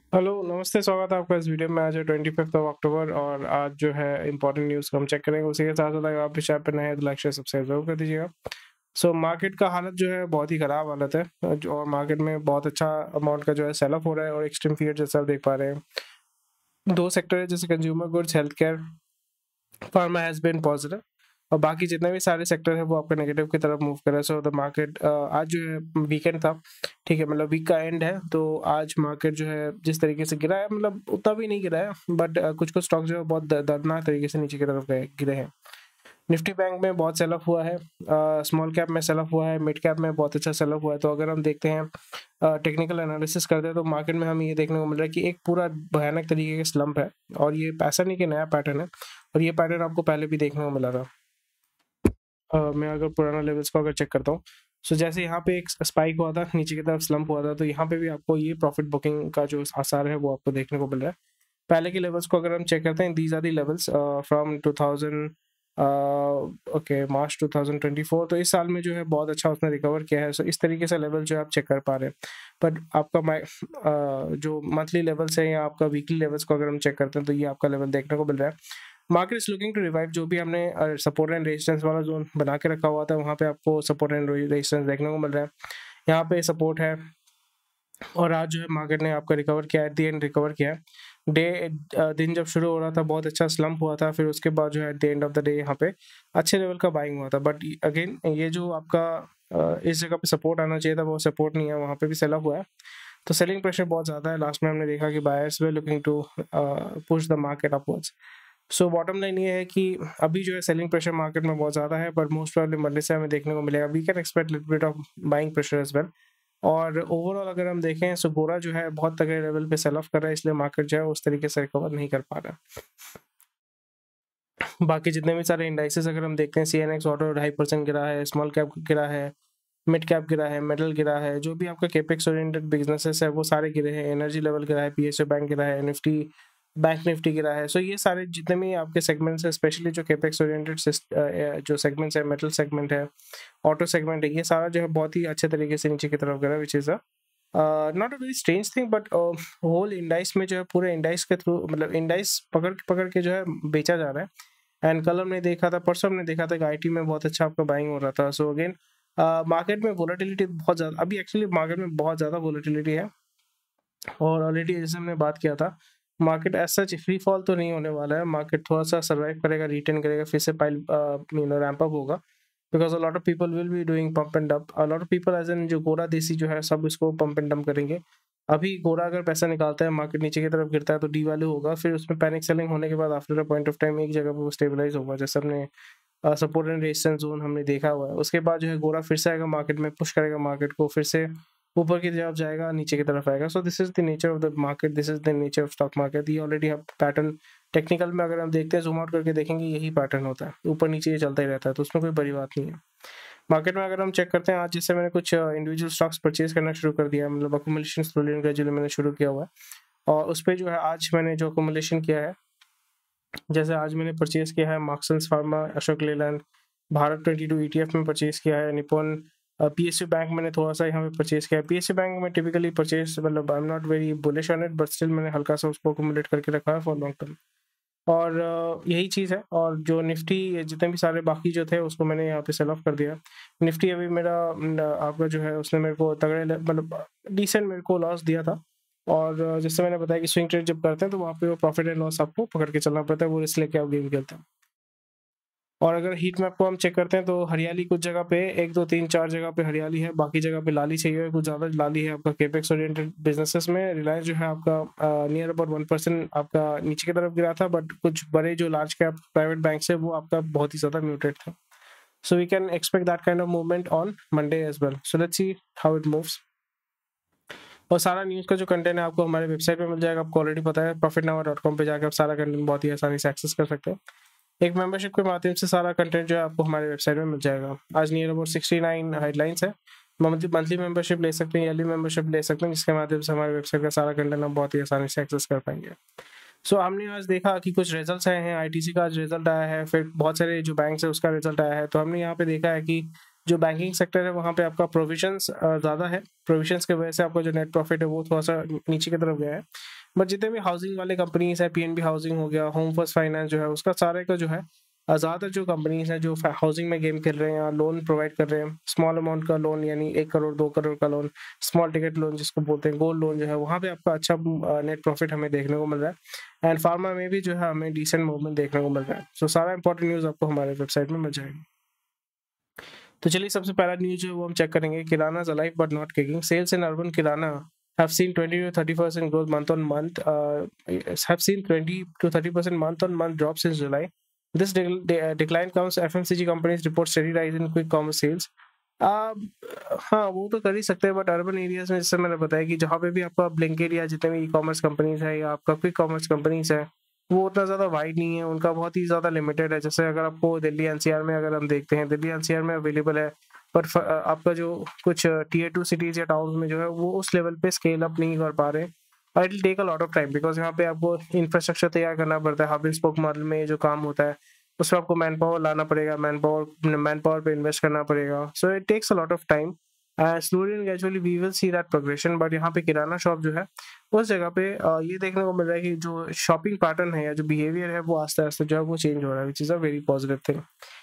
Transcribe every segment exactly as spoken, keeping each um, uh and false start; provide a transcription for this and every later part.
Hello, नमस्ते, स्वागत है आपका इस वीडियो में। आज है ट्वेंटी फिफ्थ ऑफ अक्टूबर और आज जो है इंपॉर्टेंट न्यूज़ को हम चेक करेंगे। उसी के साथ साथ अगर आप इस चैनल पर नए हैं तो लाइक शेयर सब्सक्राइब जरूर कर दीजिएगा। सो मार्केट का हालत जो है बहुत ही ख़राब हालत है जो- और मार्केट में बहुत अच्छा अमाउंट का जो है सेल ऑफ हो रहा है और एक्सट्रीम फियर जैसा आप देख पा रहे हैं। दो सेक्टर है जैसे consumer goods, health care, pharma has been positive और बाकी जितने भी सारे सेक्टर है वो आपका नेगेटिव की तरफ मूव कर रहा है। सो द मार्केट आज जो है वीकेंड था, ठीक है, मतलब वीक का एंड है, तो आज मार्केट जो है जिस तरीके से गिरा है, मतलब उतना भी नहीं गिरा है, बट कुछ कुछ स्टॉक जो है बहुत द- दर्दनाक तरीके से नीचे की तरफ गए गिरे हैं। निफ्टी बैंक में बहुत सेल ऑफ हुआ है, स्मॉल कैप में सेल ऑफ हुआ है, मिड कैप में बहुत अच्छा सेल ऑफ हुआ है। तो अगर हम देखते हैं टेक्निकल एनालिसिस करते हैं तो मार्केट में हमें ये देखने को मिल रहा है कि एक पूरा भयानक तरीके का स्लम्प है और ये ऐसा नहीं कि नया पैटर्न है, और ये पैटर्न आपको पहले भी देखने को मिला था। अ, मैं अगर पुराना लेवल्स को अगर चेक करता हूँ, सो जैसे यहाँ पे एक स्पाइक हुआ था, नीचे की तरफ स्लम्प हुआ था, तो यहाँ पे भी आपको ये प्रॉफिट बुकिंग का जो आसार है वो आपको देखने को मिल रहा है। पहले के लेवल्स को अगर हम चेक करते हैं, these are the levels from two thousand okay March two thousand twenty four. तो इस साल में जो है बहुत अच्छा उसने रिकवर किया है। सो इस तरीके से लेवल जो है आप चेक कर पा रहे हैं। बट आपका माइ uh, जो मंथली लेवल्स है या आपका वीकली लेवल्स को अगर हम चेक करते हैं तो ये आपका लेवल देखने को मिल रहा है। Market is looking to revive. जो भी हमने सपोर्ट एंड रेजिस्टेंस वाला जोन बना के रखा हुआ था वहाँ पे आपको सपोर्ट एंड रेजिस्टेंस देखने को मिल रहा है। यहाँ पे सपोर्ट है और आज जो है मार्केट ने आपका रिकवर किया, एट द एंड रिकवर किया है। डे दिन जब शुरू हो रहा था बहुत अच्छा स्लम्प हुआ था, फिर उसके बाद जो है at the end of the day यहाँ पे अच्छे लेवल का बाइंग हुआ था। बट अगेन ये जो आपका अ, इस जगह पे सपोर्ट आना चाहिए था वो सपोर्ट नहीं है, वहाँ पे भी सेल ऑफ हुआ है। तो सेलिंग प्रेशर बहुत ज़्यादा है। लास्ट में हमने देखा कि buyers were looking to push the market upwards. So bottom line ये है कि अभी जो है सेलिंग प्रेशर मार्केट में बहुत ज़्यादा है, बट मोस्ट प्रॉब्लम मंडे से हमें देखने को मिलेगा। We can expect little bit of buying pressure as well. और ओवरऑल अगर हम देखें सो गोरा जो है बहुत तगड़े लेवल पे सेल ऑफ कर रहा है, इसलिए मार्केट जो है उस तरीके से रिकवर नहीं कर पा रहा है। बाकी जितने भी सारे इंडाइसेस अगर हम देखते हैं, सी एन एक्स ऑटो ढाई परसेंट गिरा है, स्मॉल कैप गिरा है, मिड कैप गिरा है, मेटल गिरा है, जो भी आपका केपेक्स ओरिएंटेड बिजनेसेस है वो सारे गिरे हैं। एनर्जी लेवल गिरा है, पीएसयू बैंक गिरा है, निफ्टी बैंक निफ्टी गिरा है। सो ये सारे जितने भी आपके सेगमेंट्स हैं, स्पेशली जो केपेक्स ओरिएंटेड जो सेगमेंट्स है, मेटल सेगमेंट है, ऑटो सेगमेंट है, ये सारा जो है बहुत ही अच्छे तरीके से नीचे की तरफ गिरा, which is a not a very strange thing. But whole indices में जो है पूरे इंडाइस के थ्रू, मतलब इंडाइस पकड़ पकड़ के जो है बेचा जा रहा है। एंड कल हमने देखा था, परसों हमने देखा था कि आईटी में बहुत अच्छा आपका बाइंग हो रहा था। सो अगेन मार्केट में वोलेटिलिटी बहुत ज़्यादा, अभी एक्चुअली मार्केट में बहुत ज़्यादा वोलेटिलिटी है और ऑलरेडी जैसे हमने बात किया था, market as such free fall तो नहीं होने वाला है। मार्केट थोड़ा सा सर्वाइव करेगा, रिटर्न करेगा, फिर से pile you know ramp up होगा, because a lot of people will be doing pump and dump. A lot of people as an जो गोरा देसी जो है सब इसको पंप एंड डंप करेंगे। अभी गोरा अगर पैसा निकालता है, मार्केट नीचे की तरफ गिरता है तो डी वैल्यू होगा, फिर उसमें पैनिक सेलिंग होने के बाद after a point of time एक जगह पे वो स्टेबलाइज होगा, जैसे हमने सपोर्ट एंड रेजिस्टेंस जोन हमने देखा हुआ है। उसके बाद जो है गोरा फिर से आएगा, मार्केट में पुश करेगा, मार्केट को फिर से ऊपर की तरफ जाएगा, नीचे की तरफ आएगा। So this is the nature of the market, this is the nature of stock market. ये ऑलरेडी आप पैटर्न टेक्निकल में अगर हम देखते हैं, जूम आउट करके देखेंगे, यही पैटर्न होता है, ऊपर नीचे ये चलता ही रहता है, तो उसमें कोई बड़ी बात नहीं है। मार्केट में अगर हम चेक करते हैं, आज जैसे मैंने कुछ इंडिविजुअल स्टॉक्स परचेज करना शुरू कर दिया है, मतलब अकोमोलेशन स्लोली एंड ग्रेजुअली मैंने शुरू किया हुआ है। और उस पर जो है आज मैंने जो अकोमोलेशन किया है, जैसे आज मैंने परचेज किया है Marksans pharma, Ashok Leyland, Bharat twenty two ETF में परचेज किया है, निपॉन पीएसयू बैंक मैंने थोड़ा सा यहाँ पे परचेज किया है। पीएसयू बैंक में टिपिकली परचेज, मतलब I am not very bullish on it, but still मैंने हल्का सा उसको अकोमोडेट करके रखा है फॉर लॉन्ग टर्म। और uh, यही चीज़ है। और जो निफ्टी जितने भी सारे बाकी जो थे उसको मैंने यहाँ पे सेल ऑफ कर दिया। निफ्टी अभी मेरा न, आपका जो है उसने मेरे को तगड़े ले- मतलब डिसेंट मेरे को लॉस दिया था। और uh, जैसे मैंने बताया कि स्विंग ट्रेड जब करते हैं तो वहाँ पे वो प्रॉफिट एंड लॉस आपको पकड़ के चलना पड़ता है, वो रिस्क लेके आप गेम खेलते हैं। और अगर हीट मैप को हम चेक करते हैं तो हरियाली कुछ जगह पे, एक दो तीन चार जगह पे हरियाली है, बाकी जगह पे लाली चाहिए, कुछ ज़्यादा लाली है आपका केपेक्स ओरिएंटेड बिजनेसेस में। रिलायंस जो है आपका नियर अबाउट वन परसेंट आपका नीचे की तरफ गिरा था, बट कुछ बड़े जो लार्ज कैप प्राइवेट बैंक है वो आपका बहुत ही ज़्यादा म्यूटेड था। So we can expect that kind of movement on Monday as well. So let's see how it moves. और सारा न्यूज़ का जो कंटेंट है आपको हमारे वेबसाइट पे मिल जाएगा, आपको ऑलरेडी पता है, प्रॉफिट नावा डॉट कॉम पे जाकर आप सारा कंटेंट बहुत ही आसानी से एक्सेस कर सकते हैं। एक मेंबरशिप के माध्यम से सारा कंटेंट जो है आपको हमारे वेबसाइट में मिल जाएगा। आज near about sixty nine headlines है। मंथली मंथली मेंबरशिप ले सकते हैं, ईयरली मेंबरशिप ले सकते हैं, जिसके माध्यम से हमारे वेबसाइट का सारा कंटेंट हम बहुत ही आसानी से एक्सेस कर पाएंगे। सो so, हमने आज देखा कि कुछ रिजल्ट्स आए हैं, आईटीसी का आज रिजल्ट आया है, फिर बहुत सारे जो बैंक्स है उसका रिजल्ट आया है। तो हमने यहाँ पे देखा है कि जो बैंकिंग सेक्टर है वहाँ पे आपका प्रोविजंस ज़्यादा है, प्रोविजंस की वजह से आपका जो नेट प्रॉफिट है वो थोड़ा सा नीचे की तरफ गया है। बट जितने भी हाउसिंग वाले कंपनीज है, पीएनबी हाउसिंग हो गया, होम फर्स्ट फाइनेंस जो है, उसका सारे का जो है ज़्यादातर जो कंपनीज हैं जो हाउसिंग में गेम खेल रहे हैं या लोन प्रोवाइड कर रहे हैं, स्मॉल अमाउंट का लोन यानी एक करोड़ दो करोड़ का लोन, स्मॉल टिकट लोन जिसको बोलते हैं, गोल्ड लोन जो है, वहाँ पे आपका अच्छा नेट प्रॉफिट हमें देखने को मिल रहा है। एंड फार्मा में भी जो है हमें डिसेंट मूवमेंट देखने को मिल रहा है। सो so, सारा इंपॉर्टेंट न्यूज़ आपको हमारे वेबसाइट में मिल जाएगा। तो चलिए सबसे पहला न्यूज़ जो है वो हम चेक करेंगे। Kirana is alive but not kicking. Sales in urban kirana have seen twenty to thirty percent growth month on month. Uh, have seen twenty to thirty percent month on month drop since July. This de de decline comes F M C G companies report steady rise in quick commerce sales. Uh, हाँ वो तो कर ही सकते हैं, but urban areas में जैसे मैंने बताया कि जहाँ पे भी आपका ब्लिंकिट या जितने भी ई कॉमर्स कंपनीज है या आपका क्विक कॉमर्स कंपनीज है वो उतना ज़्यादा वाइड नहीं है, उनका बहुत ही ज़्यादा लिमिटेड है। जैसे अगर आपको दिल्ली एनसीआर में अगर हम देखते हैं, दिल्ली एनसीआर में अवेलेबल है, बट आपका जो कुछ टीयर टू सिटीज़ या टाउन्स में जो है वो उस लेवल पे स्केल अप नहीं कर पा रहे हैं। और it will take a lot of time because यहाँ पे आपको इंफ्रास्ट्रक्चर तैयार करना पड़ता है। हब एंड स्पोक मॉडल में जो काम होता है उसमें आपको मैन पावर लाना पड़ेगा, मैन पावर मैन पावर पे इन्वेस्ट करना पड़ेगा। So it takes a lot of time. Slowly and gradually we will see that progression. But यहाँ पे किराना शॉप जो है उस जगह पे uh, ये देखने को मिल रहा है कि जो शॉपिंग पैटर्न है या जो बिहेवियर है वो आस्ते आस्ते जो है वो चेंज हो रहा है, which is a very positive thing.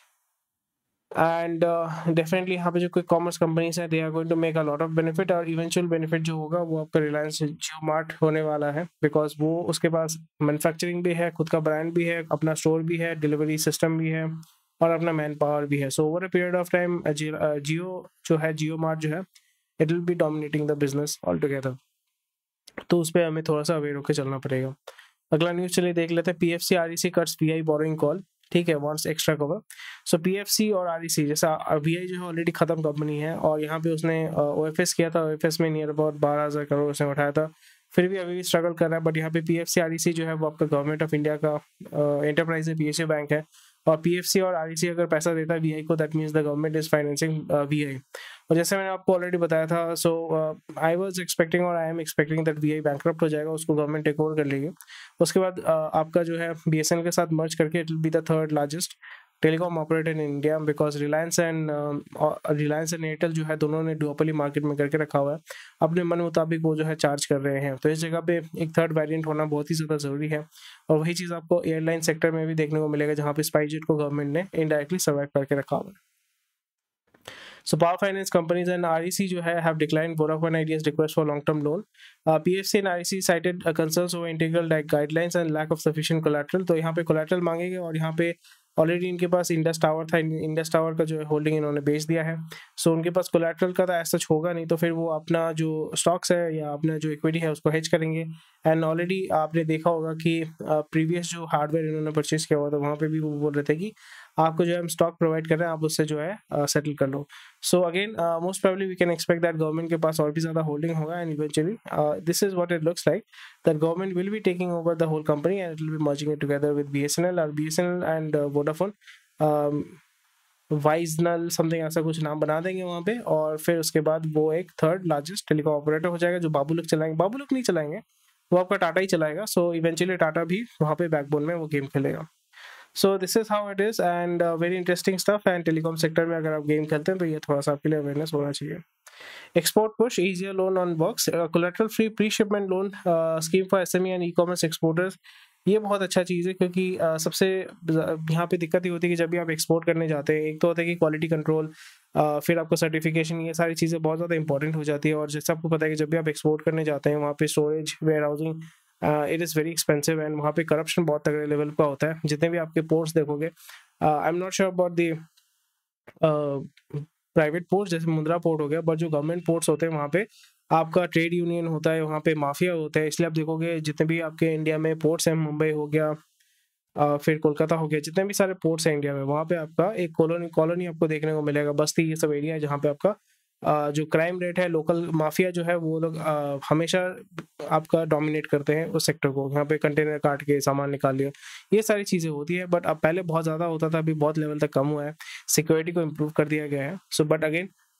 And definitely यहाँ पे जो कोई कॉमर्स कंपनीज है they are going to make a lot of benefit, और इवेंचुअल बेनिफिट जो होगा वो आपका रिलायंस जियो मार्ट होने वाला है, बिकॉज वो उसके पास मैन्युफैक्चरिंग भी है, खुद का ब्रांड भी है, अपना स्टोर भी है, डिलीवरी सिस्टम भी है और अपना मैन पावर भी है। So over a period of time Jio जो है, जियो मार्ट जो है, it will be dominating the business all together. तो उस पर हमें थोड़ा सा अवेयर होकर चलना पड़ेगा। अगला न्यूज़ चलिए देख लेते हैं। PFC REC cuts VI borrowing call, ठीक है, wants extra cover. So PFC और आरईसी, जैसा वीआई जो है ऑलरेडी खत्म कंपनी है और यहाँ पे उसने ओएफएस किया था, ओएफएस में नियर अबाउट बारह हजार करोड़ उसने उठाया था, फिर भी अभी भी स्ट्रगल कर रहा है। बट यहाँ पे पीएफसी आरईसी जो है वो आपका गवर्नमेंट ऑफ इंडिया का एंटरप्राइज है, पीएसयू बैंक है, और पीएफसी और आरईसी अगर पैसा देता है वीआई को, that means the government is financing VI. और जैसे मैंने आपको ऑलरेडी बताया था, सो आई वाज एक्सपेक्टिंग और I am expecting that VI bankrupt हो जाएगा, उसको गवर्नमेंट टेक ओवर कर लेगी। उसके बाद uh, आपका जो है बीएसएनएल के साथ मर्ज करके it will be the third largest telecom operator in India, because Reliance and Reliance and Airtel जो है दोनों ने डुओपोली मार्केट में करके रखा हुआ है, अपने मन मुताबिक वो जो है चार्ज कर रहे हैं। तो इस जगह पे एक थर्ड वेरिएंट होना बहुत ही ज़्यादा ज़रूरी है, और वही चीज़ आपको एयरलाइन सेक्टर में भी देखने को मिलेगा, जहाँ पे स्पाइसजेट को गवर्नमेंट ने इनडायरेक्टली सर्वाइव करके रखा हुआ है। So power finance companies and R E C जो है have declined Vodafone Idea's request for long-term loan. Uh, P F C and R E C cited uh, concerns over integral guidelines and lack of sufficient collateral. तो यहाँ पे collateral मांगेंगे, और यहाँ पे already इनके पास इंडस टावर था, इंडस टावर का जो है होल्डिंग इन्होंने बेच दिया है। सो so, उनके पास कोलैटरल का तो ऐसा होगा नहीं, तो फिर वो अपना जो स्टॉक्स है या अपना जो इक्विटी है उसको हेज करेंगे। एंड ऑलरेडी आपने देखा होगा कि प्रीवियस जो हार्डवेयर इन्होंने परचेज किया हुआ था वहाँ पे भी वो बोल रहे थे कि आपको जो है हम स्टॉक प्रोवाइड कर रहे हैं, आप उससे जो है सेटल कर लो। So again most probably we can expect that government के पास और भी ज़्यादा होल्डिंग होगा, and eventually this is what it looks like, that government will be taking over the whole company and it will be merging it together with BSNL, और BSNL and Vodafone वाइजनल something ऐसा कुछ नाम बना देंगे वहाँ पे, और फिर उसके बाद वो एक थर्ड लार्जेस्ट टेलीकॉम ऑपरेटर हो जाएगा, जो बाबुलुक चलाएंगे। बाबुलुक नहीं चलाएंगे, वो आपका टाटा ही चलाएगा। सो इवेंचुअली टाटा भी वहाँ पे बैकबोन में वो गेम खेलेगा। So this is how it is, and very interesting stuff. And telecom sector में अगर आप गेम खेलते हैं तो ये थोड़ा सा आपके लिए अवेयरनेस होना चाहिए। Export push, easier loan on box, collateral free pre-shipment loan scheme for SME and e-commerce exporters. ये बहुत अच्छा चीज़ है, क्योंकि uh, सबसे यहाँ पे दिक्कत ही होती है कि जब भी आप एक्सपोर्ट करने जाते हैं, एक तो होता है कि क्वालिटी कंट्रोल, uh, फिर आपको सर्टिफिकेशन, ये सारी चीज़ें बहुत ज़्यादा इंपॉर्टेंट हो जाती है। और जैसे आपको पता है कि जब भी आप एक्सपोर्ट करने जाते हैं वहाँ पे storage, warehousing, it is very expensive, and वहाँ पे करप्शन बहुत तगड़े लेवल का होता है। जितने भी आपके पोर्ट्स देखोगे, I am not sure about the private ports, जैसे मुंद्रा पोर्ट हो गया, बट जो गवर्नमेंट पोर्ट्स होते हैं वहाँ पे आपका ट्रेड यूनियन होता है, वहाँ पे माफिया होता है। इसलिए आप देखोगे जितने भी आपके इंडिया में पोर्ट्स हैं, मुंबई हो गया, आ, फिर कोलकाता हो गया, जितने भी सारे पोर्ट्स हैं इंडिया में, वहाँ पे आपका एक कॉलोनी कॉलोनी आपको देखने को मिलेगा, बस्ती, ये सब एरिया है जहाँ पे आपका आ, जो क्राइम रेट है, लोकल माफिया जो है वो लोग हमेशा आपका डोमिनेट करते हैं उस सेक्टर को। यहाँ पे कंटेनर काट के सामान निकाल लिया, ये सारी चीज़ें होती है। बट अब पहले बहुत ज़्यादा होता था, अभी बहुत लेवल तक कम हुआ है, सिक्योरिटी को इम्प्रूव कर दिया गया है। सो बट अगेन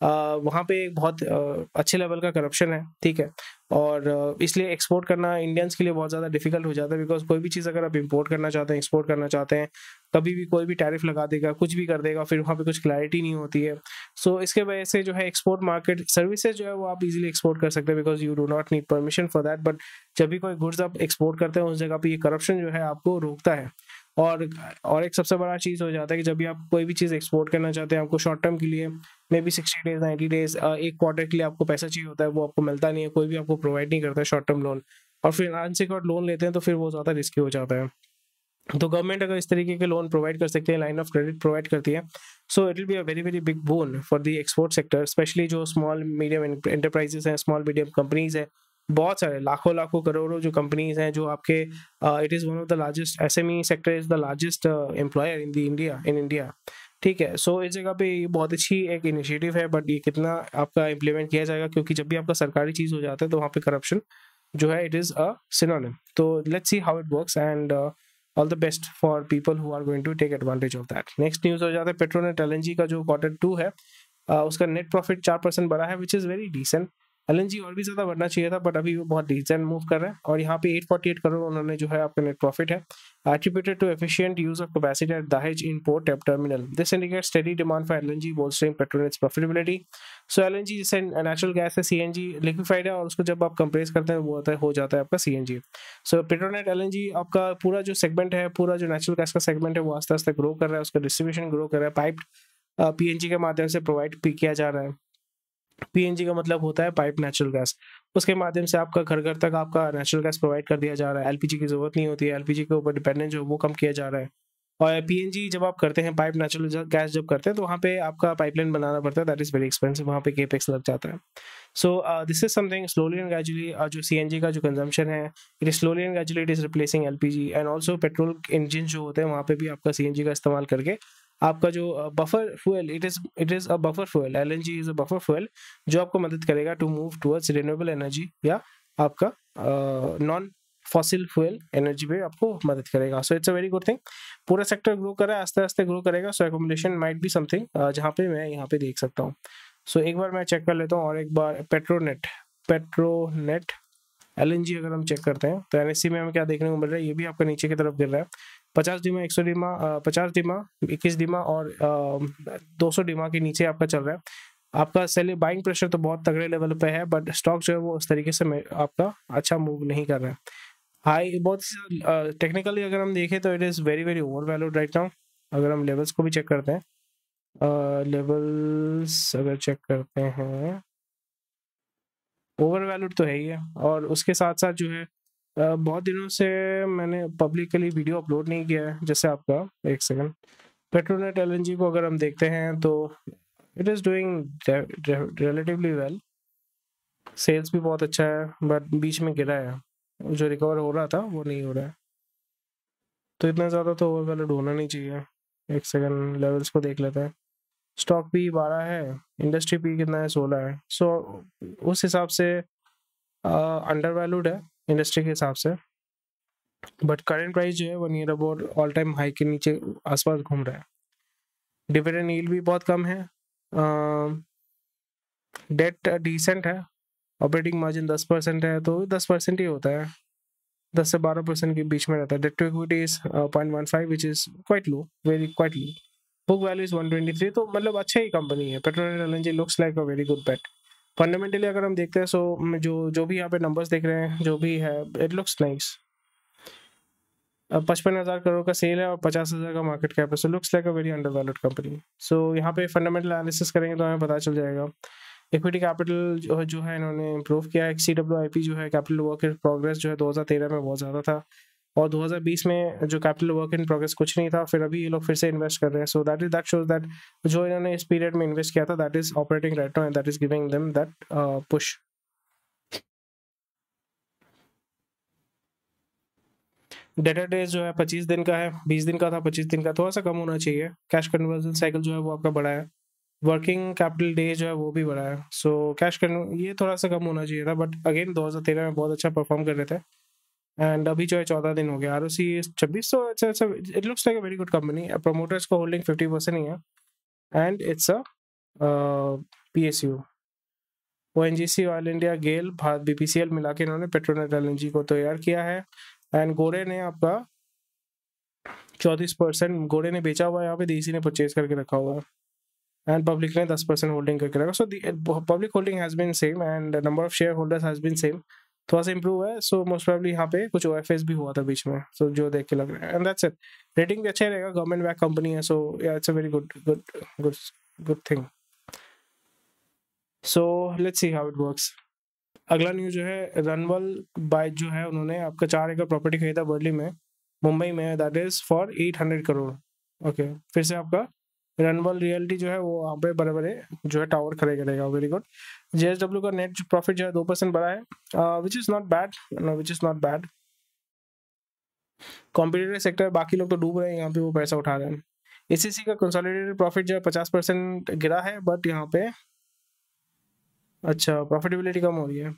वहाँ पे एक बहुत uh, अच्छे लेवल का करप्शन है, ठीक है, और uh, इसलिए एक्सपोर्ट करना इंडियंस के लिए बहुत ज़्यादा डिफिकल्ट हो जाता है, बिकॉज कोई भी चीज़ अगर आप इंपोर्ट करना चाहते हैं, एक्सपोर्ट करना चाहते हैं, कभी भी कोई भी टैरिफ लगा देगा, कुछ भी कर देगा, फिर वहाँ पे कुछ क्लैरिटी नहीं होती है। सो so, इसके वजह से जो है एक्सपोर्ट मार्केट सर्विसेज जो है वो आप इजीली एक्सपोर्ट कर सकते हैं, because you do not need permission for that. But जब भी कोई गुड्स आप एक्सपोर्ट करते हैं उस जगह पे ये करप्शन जो है आपको रोकता है। और और एक सबसे बड़ा चीज़ हो जाता है कि जब भी आप कोई भी चीज़ एक्सपोर्ट करना चाहते हैं, आपको शॉर्ट टर्म के लिए maybe sixty days ninety days एक क्वार्टर के लिए आपको पैसा चाहिए होता है, वो आपको मिलता नहीं है, कोई भी आपको प्रोवाइड नहीं करता है शॉर्ट टर्म लोन, और फिर अनसिक्योर्ड लोन लेते हैं तो फिर वो ज़्यादा रिस्की हो जाता है। तो गवर्नमेंट अगर इस तरीके के लोन प्रोवाइड कर सकती है, लाइन ऑफ क्रेडिट प्रोवाइड करती है, so it will be a very very big boon for the export sector, specially जो स्मॉल मीडियम एंटरप्राइजेस हैं, स्मॉल मीडियम कंपनीज हैं, बहुत सारे लाखों लाखों करोड़ों जो कंपनीज हैं जो आपके it is one of the largest SME sector is the largest employer in the India in India ठीक है। सो so, इस जगह पे ये बहुत अच्छी एक इनिशिएटिव है, बट ये कितना आपका इम्प्लीमेंट किया जाएगा, क्योंकि जब भी आपका सरकारी चीज़ हो जाता है तो वहाँ पे करप्शन जो है इट इज़ अ सिनोनिम। तो let's see how it works and all the best for people who are going to take advantage of that. Next news हो जाता है पेट्रोनेट एलएनजी का जो क्वार्टर टू है uh, उसका नेट प्रॉफिट चार percent बढ़ा है, which is very decent. LNG और भी ज़्यादा बढ़ना चाहिए था, बट अभी वो बहुत डिसेंट मूव कर रहा है, और यहाँ पे आठ सौ अड़तालीस करोड़ उन्होंने जो है आपका नेट प्रॉफिट है, attributed to efficient use of capacity at Dahej Import Terminal. This indicates steady demand for L N G, bolstering Petronet's profitability. So L N G जैसे नेचुरल गैस है, C N G लिक्विफाइड है, और उसको जब आप compress करते हैं वो होता है हो जाता है आपका C N G. So Petronet L N G आपका पूरा जो सेगमेंट है, पूरा जो नेचुरल गैस का सेगमेंट है वो आस्ते आस्ते ग्रो कर रहा है, उसका डिस्ट्रीब्यूशन ग्रो कर रहा है, पाइप्ड पीएनजी के माध्यम से प्रोवाइड किया जा रहा है। पीएनजी का मतलब होता है पाइप नेचुरल गैस, उसके माध्यम से आपका घर घर तक आपका नेचुरल गैस प्रोवाइड कर दिया जा रहा है। एलपीजी की जरूरत नहीं होती है, एलपीजी के ऊपर डिपेंडेंस जो वो कम किया जा रहा है। और पीएनजी जब आप करते हैं, पाइप नेचुरल गैस जब करते हैं, तो वहाँ पे आपका पाइपलाइन बनाना पड़ता है, दैट इज वेरी एक्सपेंसिव, वहाँ पे केपेक्स लग जाता है। So this is something slowly and gradually जो सीएनजी का जो कंजम्पशन है it is slowly and gradually it is replacing LPG, and also petrol engine जो होते हैं वहाँ पे भी आपका सीएनजी का इस्तेमाल करके आपका जो buffer fuel it is it is a buffer fuel, LNG is a buffer fuel जो आपको मदद करेगा to move towards renewable energy या आपका नॉन फॉसिल फ्यूल एनर्जी पे आपको मदद करेगा। So it's a very good thing. पूरा सेक्टर ग्रो कर रहा है, आस्ते आस्ते ग्रो करेगा। So accommodation might be something जहाँ पे मैं यहाँ पे देख सकता हूँ। सो so, एक बार मैं चेक कर लेता हूँ, और एक बार पेट्रोनेट पेट्रोनेट एलएनजी अगर हम चेक करते हैं तो एनएससी में हमें क्या देखने को मिल रहा है, ये भी आपका नीचे की तरफ गिर रहा है। पचास डीमा, एक सौ डीमा, पचास डीमा, इक्कीस डीमा और दो सौ डीमा के नीचे आपका चल रहा है। आपका सेलिंग बाइंग प्रेशर तो बहुत तगड़े लेवल पे है, बट स्टॉक जो है वो उस तरीके से आपका अच्छा मूव नहीं कर रहा है। हाई बहुत टेक्निकली अगर हम देखें तो it is very very overvalued right now. अगर हम लेवल्स को भी चेक करते हैं, लेवल्स अगर चेक करते हैं, ओवर वैल्यूड तो है ही है, और उसके साथ साथ जो है Uh, बहुत दिनों से मैंने पब्लिकली वीडियो अपलोड नहीं किया है। जैसे आपका एक सेकंड पेट्रोनेट एलएनजी को अगर हम देखते हैं तो it is doing relatively well, sales भी बहुत अच्छा है, बट बीच में गिरा है, जो रिकवर हो रहा था वो नहीं हो रहा है, तो इतना ज़्यादा तो ओवर वैल्यूड होना नहीं चाहिए। एक सेकंड लेवल्स को देख लेते हैं। स्टॉक पी बारह है, इंडस्ट्री पी कितना है, सोलह है। सो so, उस हिसाब से अंडर वैल्यूड है इंडस्ट्री के हिसाब से, बट करंट प्राइस जो है वो near about all time high के नीचे आसपास घूम रहा है। डिविडेंड यील्ड भी बहुत कम है, डेट डिसेंट है, ऑपरेटिंग मार्जिन दस परसेंट है, तो दस परसेंट ही होता है, दस से बारह परसेंट के बीच में रहता है। Debt to equity is point one five which is quite low, very quite low. Book value is one twenty three, तो मतलब अच्छा ही कंपनी है। Petronet LNG looks like a very good bet. Fundamentally अगर हम देखते हैं, सो जो जो भी यहाँ पे नंबर्स देख रहे हैं, जो भी है इट लुक्स नाइस। पचपन हज़ार करोड़ का सेल है और पचास हज़ार का मार्केट कैप है, so looks like a very undervalued company. So यहाँ पे फंडामेंटल एनालिसिस करेंगे तो हमें पता चल जाएगा। इक्विटी कैपिटल जो है जो है इन्होंने इंप्रूव किया है। सी डब्ल्यू आई पी जो है कैपिटल वर्क इन प्रोग्रेस जो है दो हज़ार तेरह में बहुत ज़्यादा था, और दो हज़ार बीस में जो कैपिटल वर्क इन प्रोग्रेस कुछ नहीं था, फिर अभी ये लोग फिर से इन्वेस्ट कर रहे हैं। So that is that shows that जो इन्होंने इस पीरियड में इन्वेस्ट किया था that is operating right now and that is giving them that push. Debtor days जो है पच्चीस दिन का है, बीस दिन का था, पच्चीस दिन का, थोड़ा सा कम होना चाहिए। कैश कन्वर्जन साइकिल जो है वो आपका बड़ा है, वर्किंग कैपिटल डे जो है वो भी बड़ा है। सो कैश कन्व ये थोड़ा सा कम होना चाहिए था, बट अगेन दो हज़ार तेरह में बहुत अच्छा परफॉर्म कर रहे थे, एंड अभी जो है चौदह दिन हो गया। आर ओ सी छब्बीस सौ, अच्छा अच्छा, it looks like a very good company. Promoters को होल्डिंग फिफ्टी परसेंट ही है, and it's a PSU, ONGC, oil India, GAIL, Bharat BPCL मिला के इन्होंने पेट्रोनेट एलएनजी को तैयार किया है। एंड गोरे ने आपका चौंतीस परसेंट गोरे ने बेचा हुआ है, यहाँ पे डीसी ने परचेज करके रखा हुआ है, एंड पब्लिक ने दस परसेंट होल्डिंग करके रखा। So public holding has been same and number of shareholders has been same, थोड़ा सा इंप्रूव है। सो मोस्ट प्रोबेबली यहाँ पे कुछ ओएफएस भी हुआ था बीच में, सो so, जो देख के लग रहा है। एंड दैट्स इट, रेटिंग भी अच्छा रहेगा, गवर्नमेंट बैक कंपनी है, सो या it's a very good good good good thing. So let's see how it works. अगला न्यूज जो है, रनवल बाय जो है उन्होंने आपका चार एकड़ प्रॉपर्टी खरीदा वर्ली में, मुंबई में, that is for eight hundred crore. Okay, फिर से आपका रनवल रियल्टी जो है वो वहाँ पे बड़े बड़े जो है टावर खड़े करेगा। Very good. जेएसडब्ल्यू का नेट प्रॉफिट जो है दो परसेंट बढ़ा है, which is not bad, which is not bad. Competitive sector बाकी लोग तो डूब रहे हैं, यहाँ पे वो पैसा उठा रहे हैं। एसीसी का कंसोलिडेटेड प्रॉफिट जो है पचास परसेंट गिरा है, बट यहाँ पे अच्छा प्रॉफिटेबिलिटी कम हो रही है,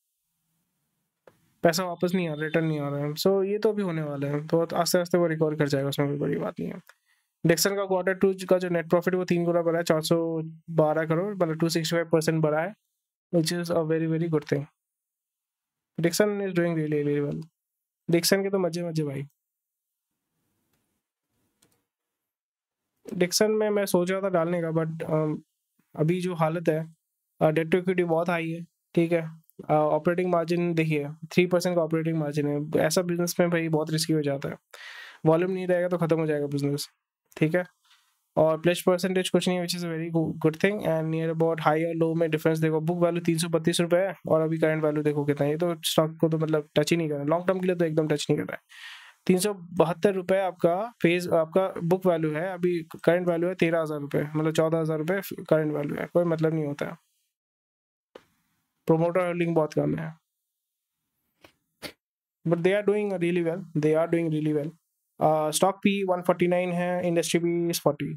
पैसा वापस नहीं आ रहा, रिटर्न नहीं आ रहा है। सो so, ये तो अभी होने वाला है, तो आस्ते आस्ते वो रिकवर कर जाएगा, उसमें कोई बड़ी बात नहीं है। डिक्सन का क्वार्टर टू का जो नेट प्रॉफिट वो तीन गुना बढ़ा है, चार सौ बारह करोड़, मतलब टू सिक्सटी फाइव परसेंट बढ़ा है, which is a very very good thing. Dixon is doing really very well. Dixon के तो मजे मजे भाई। डिक्सन में मैं सोच रहा था डालने का, बट अभी जो हालत है, डेट टू इक्विटी बहुत हाई है, ठीक है। ऑपरेटिंग मार्जिन देखिए थ्री परसेंट का ऑपरेटिंग मार्जिन है, ऐसा बिजनेस में भाई बहुत रिस्की हो जाता है। वॉल्यूम नहीं रहेगा तो खत्म हो जाएगा बिजनेस, ठीक है। और प्लेज परसेंटेज कुछ नहीं है, which is a very good thing. And near about high और लो में डिफरेंस देखो, बुक वैल्यू तीन सौ बत्तीस रुपये है और अभी करंट वैल्यू देखो कितना है। ये तो स्टॉक को तो मतलब टच ही नहीं कर रहा है, लॉन्ग टर्म के लिए तो एकदम टच नहीं कर रहा है। तीन सौ बहत्तर रुपये आपका फेज आपका बुक वैल्यू है, अभी करंट वैल्यू है तेरह हज़ार रुपये, मतलब चौदह हज़ार रुपये करंट वैल्यू है, कोई मतलब नहीं होता है। प्रोमोटर होल्डिंग बहुत कम है, but they are doing really well, they are doing really well. Stock PE one forty nine है, इंडस्ट्री पी इज फोर्टी।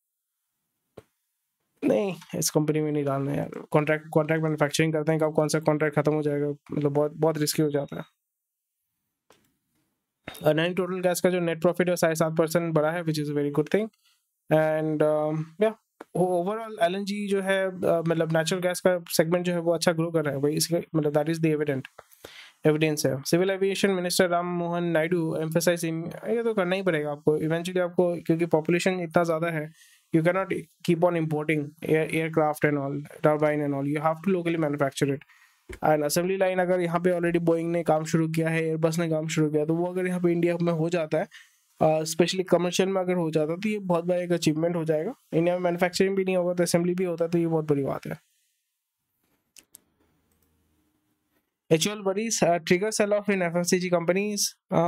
नहीं, इस कंपनी में नहीं डालना है यार। कॉन्ट्रैक्ट कॉन्ट्रैक्ट मैन्युफैक्चरिंग करते हैं, कब कौन सा कॉन्ट्रैक्ट खत्म हो जाएगा, मतलब बहुत बहुत रिस्की हो जाता है। नाइन टोटल गैस का जो नेट प्रॉफिट है साढ़े सात परसेंट बढ़ा है, which is a very good thing. And या ओवरऑल एलएनजी जो है uh, मतलब नेचुरल गैस का सेगमेंट जो है वो अच्छा ग्रो कर रहा है भाई, इसके मतलब that is the evident evidence है। Civil aviation minister Ram Mohan Naidu emphasise, ये तो करना ही पड़ेगा आपको इवेंचुअली आपको, क्योंकि पॉपुलेशन इतना ज़्यादा है, you cannot keep on importing air, aircraft and all, turbine and all, you have to locally manufacture it। And assembly line अगर यहाँ पे ऑलरेडी बोइंग ने काम शुरू किया है, एयरबस ने काम शुरू किया, तो वो अगर यहाँ पे इंडिया में हो जाता है, स्पेशली कमर्शियल में अगर हो जाता तो ये बहुत बड़ा एक अचीवमेंट हो जाएगा। इंडिया में मैन्युफैक्चरिंग भी नहीं होगा तो असेंबली भी होता, तो ये बहुत बड़ी बात है। HUL worries trigger sell off in FMCG companies,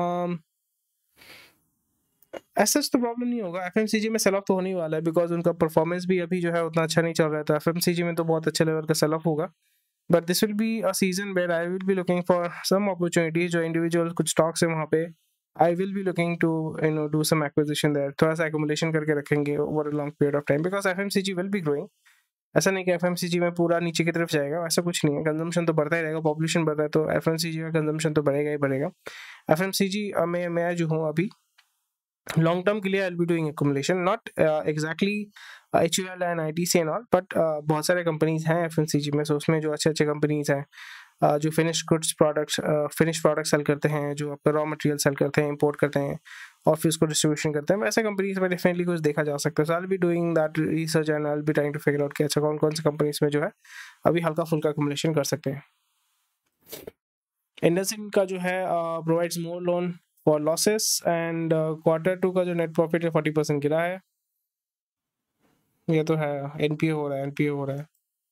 ऐसा तो प्रॉब्लम नहीं होगा। एफएमसीजी में सेल ऑफ तो होने ही वाला है, बिकॉज उनका परफॉर्मेंस भी अभी जो है उतना अच्छा नहीं चल रहा है, तो एफएमसीजी में तो बहुत अच्छे लेवल का सेल ऑफ होगा। But this will be a season where I will be looking for some opportunities, जो इंडिविजुअल कुछ स्टॉक्स है वहाँ पे I will be looking to you know do some acquisition there, थोड़ा सा एक्युमुलेशन करके रखेंगे over a long period of time, because FMCG will be growing. ऐसा नहीं कि एफएमसीजी में पूरा नीचे की तरफ जाएगा, ऐसा कुछ नहीं है। कंजम्पशन तो बढ़ता ही रहेगा, पॉपुलेशन बढ़ रहा है तो एफएमसीजी का कंजम्पशन तो बढ़ेगा ही बढ़ेगा। एफएमसीजी में मैं जो हूँ अभी लॉन्ग टर्म के लिए I will be doing accumulation, not exactly HUL and ITC and all, but बहुत सारे कंपनीज हैं एफएमसीजी में, सो उसमें जो अच्छे अच्छे कंपनीज हैं uh, जो finish goods products finish product sell करते हैं, जो आपका रॉ मटेरियल सेल करते हैं, इंपोर्ट करते हैं और फिर उसको डिस्ट्रीब्यूशन करते हैं, वैसे कंपनीज में डेफिनेटली कुछ देखा जा सकता है। So I will be doing that research and I will be trying to figure out कि अच्छा कौन कौन सी कंपनीज में जो है अभी हल्का फुल्का एक्युमुलेशन कर सकते हैं। इंडसइंड का जो है provides more loan for losses, and quarter two का जो नेट प्रॉफिट है फोर्टी परसेंट गिरा है, ये तो है एनपीए हो रहा है, एनपीए हो रहा है।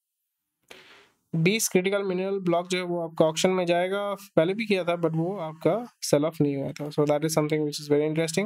बीस क्रिटिकल मिनरल ब्लॉक जो है वो आपका ऑक्शन में जाएगा, पहले भी किया था बट वो आपका सेल ऑफ नहीं हुआ था, so that is something which is very interesting.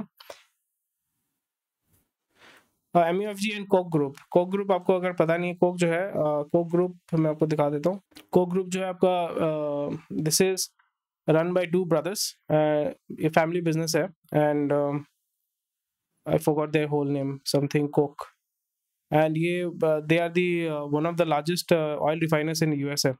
MUFG and Koch group, Koch group आपको अगर पता नहीं है, कोक जो है कोक ग्रुप मैं आपको दिखा देता हूँ। कोक ग्रुप जो है आपका this is run by two brothers, uh, a family business है, and um, I forgot their whole name, something Coke, and ये uh, they are the uh, one of the largest uh, oil refiners in U S A,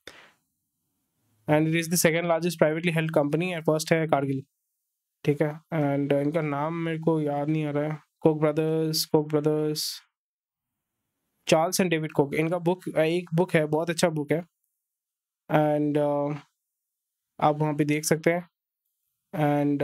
and it is the second largest privately held company, and first है कारगिल, ठीक है। and uh, इनका नाम मेरे को याद नहीं आ रहा है, Koch brothers Koch brothers Charles and David Koch, इनका बुक एक बुक है, बहुत अच्छा बुक है, एंड uh, आप वहाँ पे देख सकते हैं, and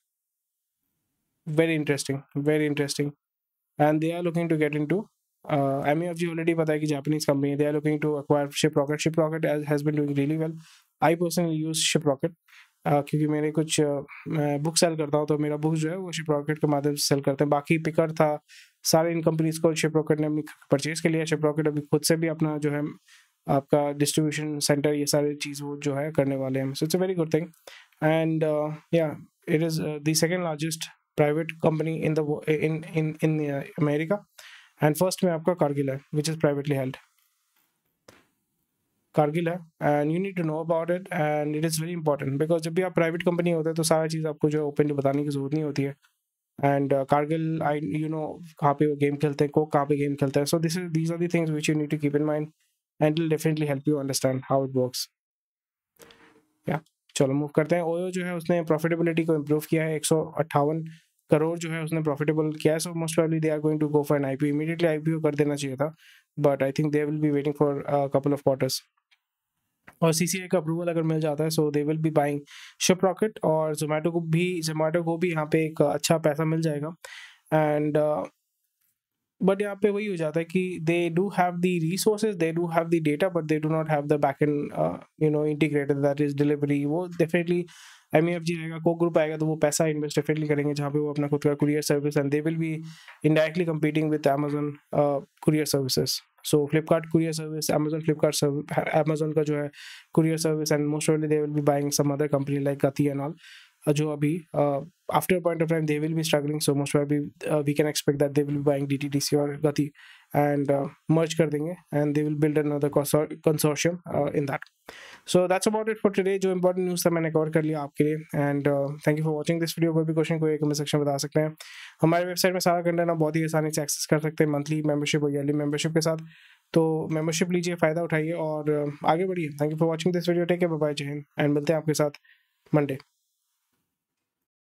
very interesting, very interesting, and they are looking to get into M E F G already पता है कि जापानीज कंपनी है, they are looking to acquire Shiprocket, Shiprocket has been doing really well. I personally use Shiprocket क्योंकि मेरे कुछ uh, मैं book cell करता हूँ, तो मेरा बुक जो है वो शिप रॉकेट के माध्यम से सेल करते हैं। बाकी पिकर था, सारे इन कंपनीज को शिप रॉकेट ने अपनी परचेज के लिए, शिप रॉकेट अभी खुद से भी अपना जो है आपका डिस्ट्रीब्यूशन सेंटर ये सारी चीज़ वो जो है करने वाले हैं, so it's a very good thing, and या it is the second largest private company in the in in in America, and first में आपका कारगिल है which is privately held, Cargill है, and you need to know about it, and it is very important because जब भी आप private company होते हैं तो सारा चीज़ आपको जो है ओपनली बताने की जरूरत नहीं होती है, and Cargill I you know कहाँ पे वो गेम खेलते हैं, कोक कहाँ पे गेम खेलता है, so this is these are the things which you need to keep in mind and it will definitely help you understand how it works. या चलो मूव करते हैं। ओयो जो है उसने प्रॉफिटेबिलिटी को इम्प्रूव किया है, एक सौ अट्ठावन करोड़ जो है उसने प्रॉफिटेबल किया है, so most probably they are going to go for an IPO, immediately IPO कर देना चाहिए था, but I think they will be waiting for couple of quarters, और सीसीआई का अप्रूवल अगर मिल जाता है so they will be buying Shiprocket, और जोमेटो को भी जोमेटो को भी यहाँ पे एक अच्छा पैसा मिल जाएगा, एंड बट यहाँ पे वही हो जाता है कि they do have the resources, they do have the data, but they do not have the back end you know integrated, that is delivery. वो डेफिनेटली एमईएफजी आएगा, को ग्रुप आएगा, तो वो पैसा इन्वेस्ट डेफिनेटली करेंगे जहाँ पे वो अपना खुद का courier service, and they will be indirectly competing with Amazon courier services, so Flipkart courier service, Amazon Flipkart Amazon का जो है courier service, and most probably they will be buying some other company like Gati and all, जो अभी after point of time they will be struggling, so most probably we can expect that they will be buying DTDC और Gati and merge कर देंगे, and they will build another consortium in that. So that's about it for today. जो important news था मैंने cover कर लिया आपके लिए, and thank you for watching this video. कोई भी क्वेश्चन कोई कमेंट सेक्शन में बता सकते हैं। हमारे वेबसाइट में सारा कंटेंट आप बहुत ही आसानी से एक्सेस कर सकते हैं मंथली मेंबरशिप और ईयरली मेंबरशिप के साथ, तो मेंबरशिप लीजिए, फ़ायदा उठाइए और आगे बढ़िए। Thank you for watching this video, take care, bye bye, जय हिंद, एंड मिलते हैं आपके साथ मंडे।